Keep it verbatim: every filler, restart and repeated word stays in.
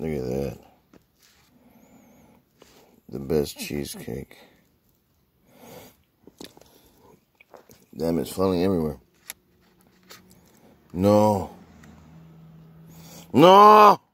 Look at that. The best cheesecake. Damn, it's falling everywhere. No. No!